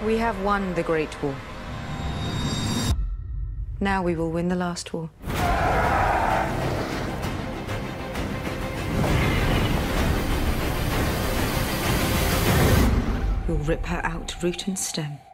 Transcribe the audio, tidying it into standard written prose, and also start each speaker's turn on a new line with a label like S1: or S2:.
S1: We have won the Great War. Now we will win the last war. We'll rip her out root and stem.